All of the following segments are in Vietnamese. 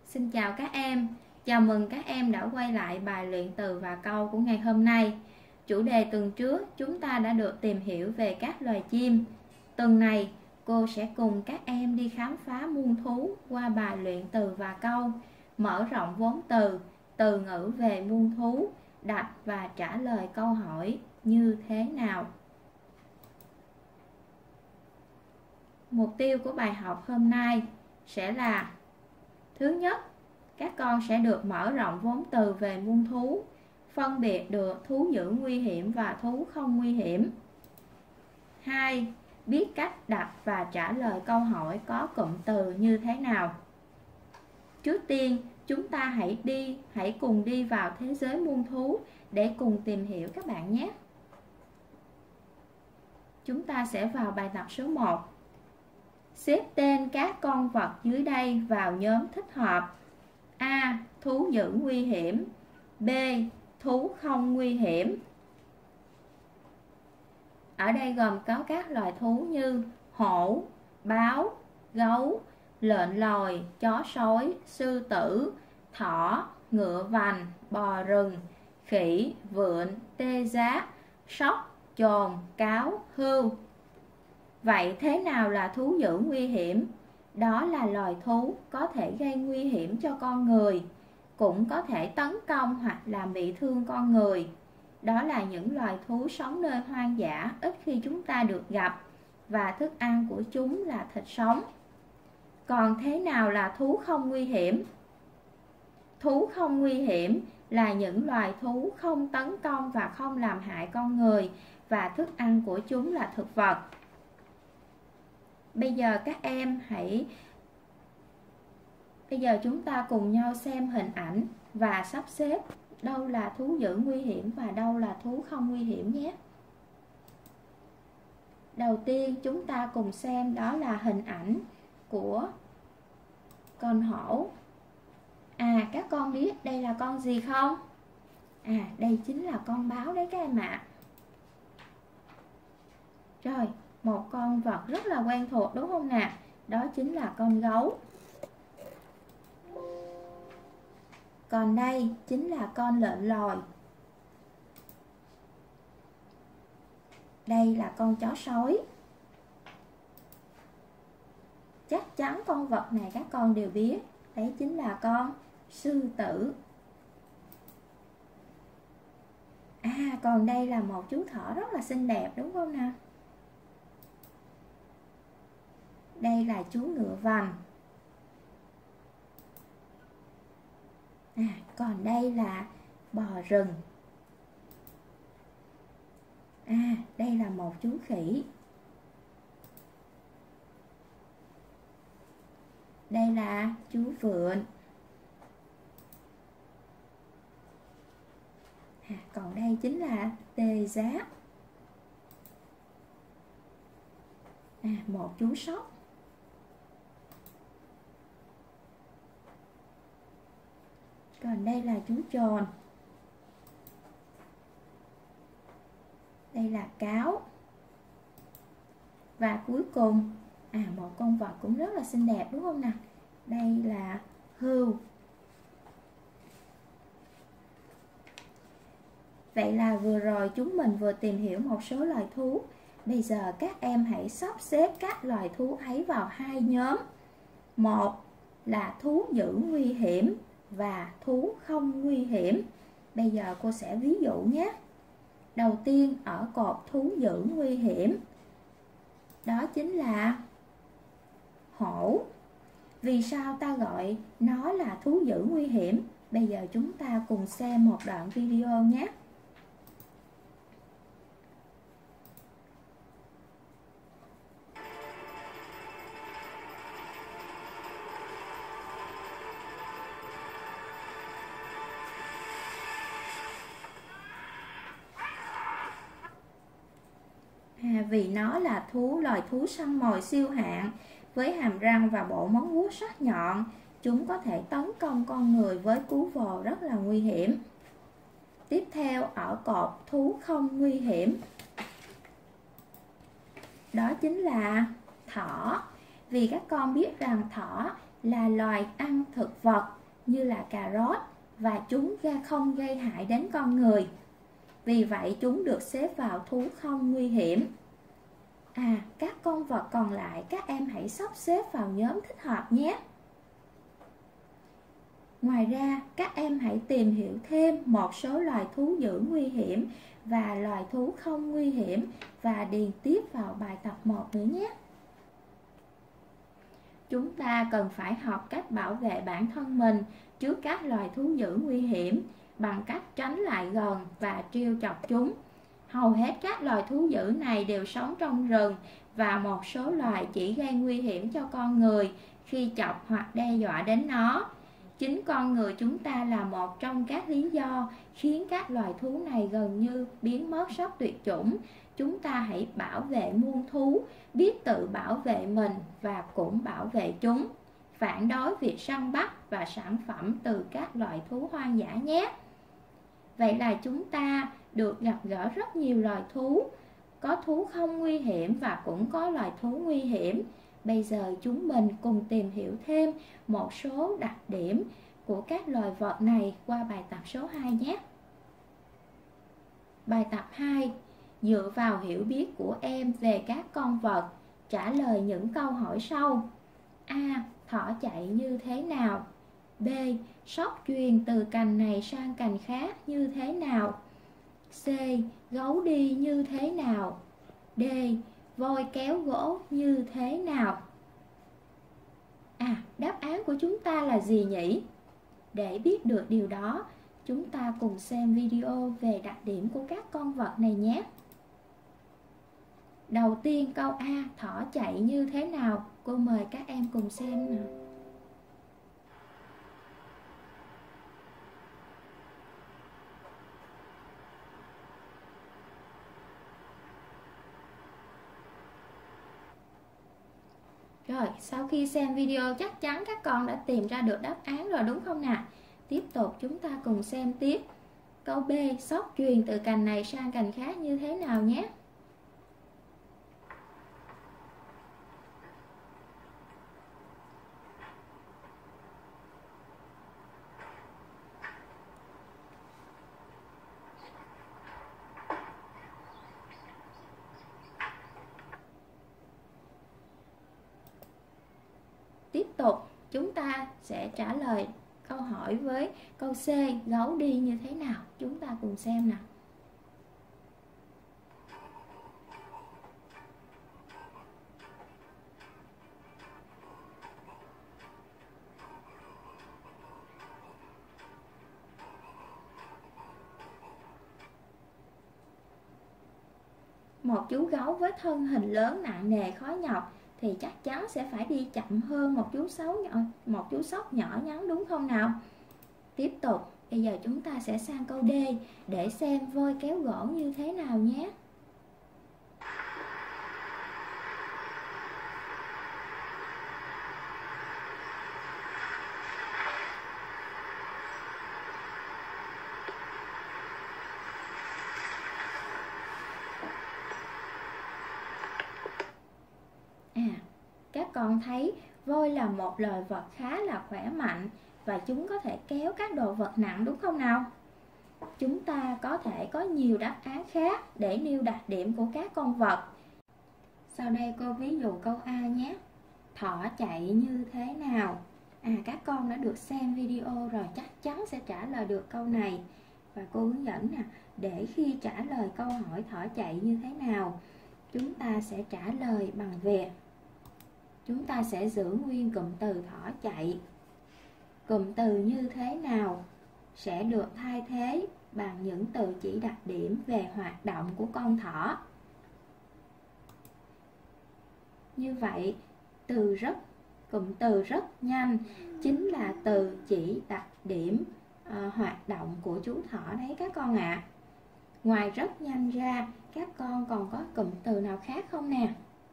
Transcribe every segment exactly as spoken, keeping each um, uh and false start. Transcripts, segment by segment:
Xin chào các em, chào mừng các em đã quay lại bài luyện từ và câu của ngày hôm nay. Chủ đề tuần trước chúng ta đã được tìm hiểu về các loài chim. Tuần này cô sẽ cùng các em đi khám phá muôn thú qua bài luyện từ và câu, mở rộng vốn từ, từ ngữ về muôn thú, đặt và trả lời câu hỏi như thế nào. Mục tiêu của bài học hôm nay sẽ là: thứ nhất, các con sẽ được mở rộng vốn từ về muôn thú, phân biệt được thú dữ nguy hiểm và thú không nguy hiểm. Hai, biết cách đặt và trả lời câu hỏi có cụm từ như thế nào. Trước tiên, chúng ta hãy đi, hãy cùng đi vào thế giới muôn thú để cùng tìm hiểu các bạn nhé. Chúng ta sẽ vào bài tập số một. Xếp tên các con vật dưới đây vào nhóm thích hợp. A. Thú dữ nguy hiểm. B. Thú không nguy hiểm. Ở đây gồm có các loài thú như hổ, báo, gấu, lợn lòi, chó sói, sư tử, thỏ, ngựa vành, bò rừng, khỉ, vượn, tê giác, sóc, chồn, cáo, hươu. Vậy thế nào là thú dữ nguy hiểm? Đó là loài thú có thể gây nguy hiểm cho con người, cũng có thể tấn công hoặc làm bị thương con người. Đó là những loài thú sống nơi hoang dã ít khi chúng ta được gặp, và thức ăn của chúng là thịt sống. Còn thế nào là thú không nguy hiểm? Thú không nguy hiểm là những loài thú không tấn công và không làm hại con người, và thức ăn của chúng là thực vật. Bây giờ các em hãy Bây giờ chúng ta cùng nhau xem hình ảnh và sắp xếp đâu là thú dữ nguy hiểm và đâu là thú không nguy hiểm nhé. Đầu tiên chúng ta cùng xem đó là hình ảnh của con hổ. À, các con biết đây là con gì không? À, đây chính là con báo đấy các em ạ. Rồi, một con vật rất là quen thuộc đúng không nào? Đó chính là con gấu. Còn đây chính là con lợn lòi. Đây là con chó sói. Chắc chắn con vật này các con đều biết. Đấy chính là con sư tử. À, còn đây là một chú thỏ rất là xinh đẹp đúng không nào? Đây là chú ngựa vằn. À, còn đây là bò rừng. À, đây là một chú khỉ. Đây là chú vượn. À, còn đây chính là tê giác. À, một chú sóc. Còn đây là chú chồn. Đây là cáo. Và cuối cùng, à, một con vật cũng rất là xinh đẹp đúng không nào? Đây là hươu. Vậy là vừa rồi chúng mình vừa tìm hiểu một số loài thú. Bây giờ các em hãy sắp xếp các loài thú ấy vào hai nhóm. Một là thú dữ nguy hiểm và thú không nguy hiểm. Bây giờ cô sẽ ví dụ nhé. Đầu tiên ở cột thú dữ nguy hiểm, đó chính là hổ. Vì sao ta gọi nó là thú dữ nguy hiểm? Bây giờ chúng ta cùng xem một đoạn video nhé. À, vì nó là thú loài thú săn mồi siêu hạng với hàm răng và bộ móng vuốt sắc nhọn, chúng có thể tấn công con người với cú vồ rất là nguy hiểm. Tiếp theo ở cột thú không nguy hiểm, đó chính là thỏ. Vì các con biết rằng thỏ là loài ăn thực vật như là cà rốt, và chúng không gây hại đến con người. Vì vậy chúng được xếp vào thú không nguy hiểm. À, các con vật còn lại các em hãy sắp xếp vào nhóm thích hợp nhé. Ngoài ra, các em hãy tìm hiểu thêm một số loài thú dữ nguy hiểm và loài thú không nguy hiểm và điền tiếp vào bài tập một nữa nhé. Chúng ta cần phải học cách bảo vệ bản thân mình trước các loài thú dữ nguy hiểm bằng cách tránh lại gần và trêu chọc chúng. Hầu hết các loài thú dữ này đều sống trong rừng và một số loài chỉ gây nguy hiểm cho con người khi chọc hoặc đe dọa đến nó. Chính con người chúng ta là một trong các lý do khiến các loài thú này gần như biến mất sắp tuyệt chủng. Chúng ta hãy bảo vệ muôn thú, biết tự bảo vệ mình và cũng bảo vệ chúng. Phản đối việc săn bắt và sản phẩm từ các loài thú hoang dã nhé. Vậy là chúng ta được gặp gỡ rất nhiều loài thú. Có thú không nguy hiểm và cũng có loài thú nguy hiểm. Bây giờ chúng mình cùng tìm hiểu thêm một số đặc điểm của các loài vật này qua bài tập số hai nhé. Bài tập hai. Dựa vào hiểu biết của em về các con vật, trả lời những câu hỏi sau. A. Thỏ chạy như thế nào? B. Sóc chuyền từ cành này sang cành khác như thế nào? C. Gấu đi như thế nào? D. Voi kéo gỗ như thế nào? À, đáp án của chúng ta là gì nhỉ? Để biết được điều đó, chúng ta cùng xem video về đặc điểm của các con vật này nhé. Đầu tiên câu A, thỏ chạy như thế nào? Cô mời các em cùng xem nào. Rồi, sau khi xem video chắc chắn các con đã tìm ra được đáp án rồi đúng không nào? Tiếp tục chúng ta cùng xem tiếp. Câu B, sóc chuyền từ cành này sang cành khác như thế nào nhé? Tiếp tục, chúng ta sẽ trả lời câu hỏi với câu C, gấu đi như thế nào? Chúng ta cùng xem nào. Một chú gấu với thân hình lớn nặng nề khó nhọc thì chắc chắn sẽ phải đi chậm hơn một chú sóc nhỏ, một chú sóc nhỏ nhắn đúng không nào? Tiếp tục, bây giờ chúng ta sẽ sang câu D để xem voi kéo gỗ như thế nào nhé. Các con thấy voi là một loài vật khá là khỏe mạnh và chúng có thể kéo các đồ vật nặng đúng không nào? Chúng ta có thể có nhiều đáp án khác để nêu đặc điểm của các con vật. Sau đây cô ví dụ câu A nhé. Thỏ chạy như thế nào? À, các con đã được xem video rồi chắc chắn sẽ trả lời được câu này. Và cô hướng dẫn nè, để khi trả lời câu hỏi thỏ chạy như thế nào, chúng ta sẽ trả lời bằng việc chúng ta sẽ giữ nguyên cụm từ thỏ chạy. Cụm từ như thế nào sẽ được thay thế bằng những từ chỉ đặc điểm về hoạt động của con thỏ. Như vậy, từ rất, cụm từ rất nhanh chính là từ chỉ đặc điểm à, hoạt động của chú thỏ đấy các con ạ. À. Ngoài rất nhanh ra, các con còn có cụm từ nào khác không nè?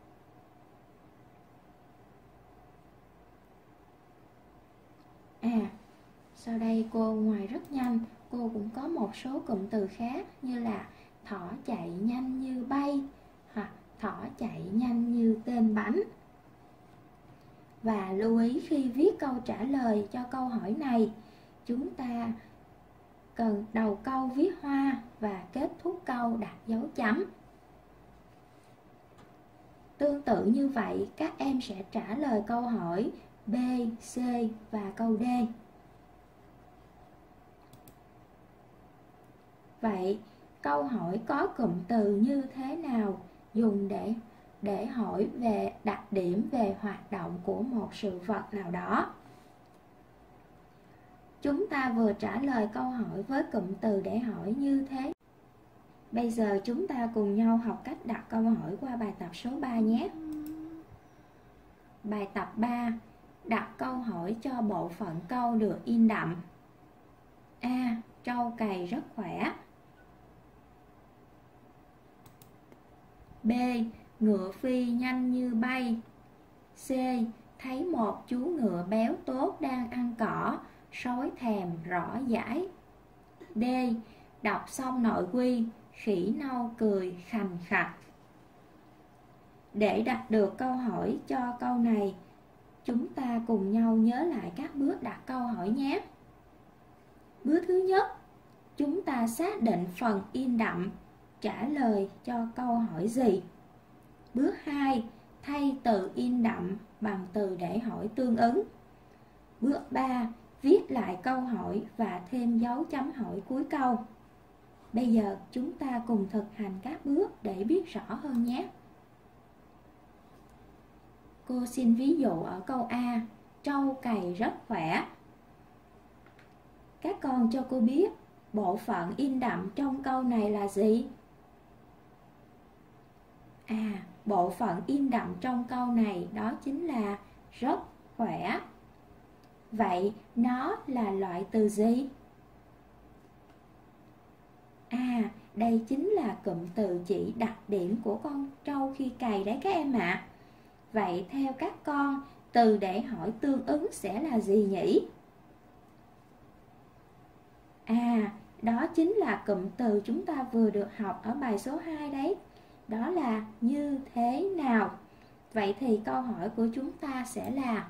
À, sau đây cô ngoài rất nhanh, cô cũng có một số cụm từ khác như là thỏ chạy nhanh như bay hoặc thỏ chạy nhanh như tên bắn. Và lưu ý khi viết câu trả lời cho câu hỏi này, chúng ta cần đầu câu viết hoa và kết thúc câu đặt dấu chấm. Tương tự như vậy, các em sẽ trả lời câu hỏi B, C và câu D. Vậy, câu hỏi có cụm từ như thế nào dùng để để hỏi về đặc điểm về hoạt động của một sự vật nào đó? Chúng ta vừa trả lời câu hỏi với cụm từ để hỏi như thế. Bây giờ chúng ta cùng nhau học cách đặt câu hỏi qua bài tập số ba nhé. Bài tập ba. Đặt câu hỏi cho bộ phận câu được in đậm. A. Trâu cày rất khỏe. B. Ngựa phi nhanh như bay. C. Thấy một chú ngựa béo tốt đang ăn cỏ, sói thèm rõ dãi. D. Đọc xong nội quy, khỉ nâu cười khành khạch. Để đặt được câu hỏi cho câu này, chúng ta cùng nhau nhớ lại các bước đặt câu hỏi nhé. Bước thứ nhất, chúng ta xác định phần in đậm trả lời cho câu hỏi gì. Bước hai, thay từ in đậm bằng từ để hỏi tương ứng. Bước ba, viết lại câu hỏi và thêm dấu chấm hỏi cuối câu. Bây giờ chúng ta cùng thực hành các bước để biết rõ hơn nhé. Cô xin ví dụ ở câu A, trâu cày rất khỏe. Các con cho cô biết bộ phận in đậm trong câu này là gì? À, bộ phận in đậm trong câu này đó chính là rất khỏe. Vậy nó là loại từ gì? À, đây chính là cụm từ chỉ đặc điểm của con trâu khi cày đấy các em ạ. À. Vậy theo các con, từ để hỏi tương ứng sẽ là gì nhỉ? À, đó chính là cụm từ chúng ta vừa được học ở bài số hai đấy. Đó là như thế nào. Vậy thì câu hỏi của chúng ta sẽ là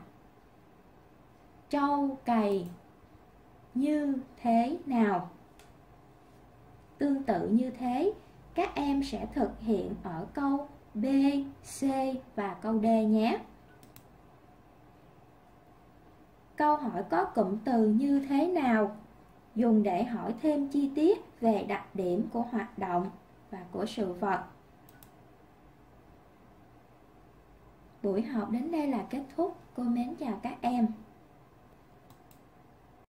trâu cày như thế nào? Tương tự như thế, các em sẽ thực hiện ở câu B, C và câu D nhé. Câu hỏi có cụm từ như thế nào dùng để hỏi thêm chi tiết về đặc điểm của hoạt động và của sự vật. Buổi học đến đây là kết thúc. Cô mến chào các em.